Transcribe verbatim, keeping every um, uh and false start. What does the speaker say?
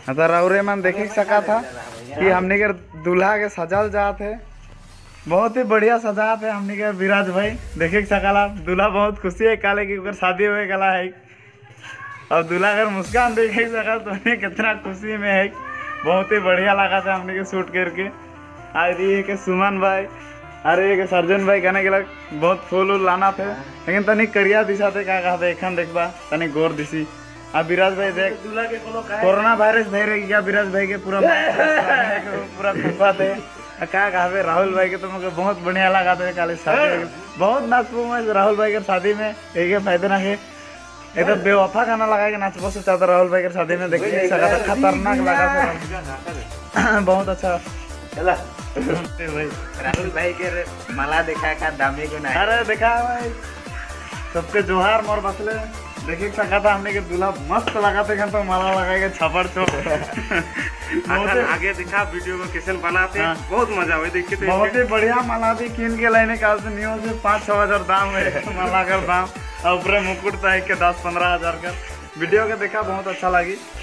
तो रौरे मन देखे सका था कि हमने के दूल्हा के सजल जात है, बहुत ही बढ़िया सजात है हमने के विराज भाई देखे सकला। दूल्हा बहुत खुशी है काले की ऊपर शादी हुए गला है, और दूल्हा अगर मुस्कान देखे सका तो कितना खुशी में है। बहुत ही बढ़िया लगा था हमने के शूट करके। आज ये के सुमन भाई अरे के सर्जन भाई कहने के लग बहुत फूल उल लाना थे, लेकिन तनी करिया दिशा थे क्या कहते एखन देखबा तनी गोर दिशी। अब विराज भाई देख कोरोना वायरस धै रही गया विराज भाई के पूरा पूरा खुफा थे क्या कहते राहुल भाई के तो मुझे बहुत बढ़िया लगा था काले शादी बहुत नाचबो मैं राहुल भाई के शादी में। एक फायदे ना है एक तो बेवफा गाना लगा के नाचबो से चाहता राहुल भाई के शादी में देखने सका था, खतरनाक लगा था बहुत अच्छा। चला भाई राहुल भाई के माला देखा का दामी को नहीं अरे देखा भाई सबके जोहार मोर बसले देखे सका था हमने के दूल्हा मस्त लगा था तो माला लगा के छापड़ चौक आगे दिखा वीडियो को कैसे बनाते हैं। हाँ। बहुत मजा हुआ देखिए तो बहुत ही बढ़िया माला थी कीन के लाइने का न्यू से पाँच छः हजार दाम है माला का दाम और ऊपर मुकुट था एक के दस पंद्रह हजार का। वीडियो के देखा बहुत अच्छा लगी।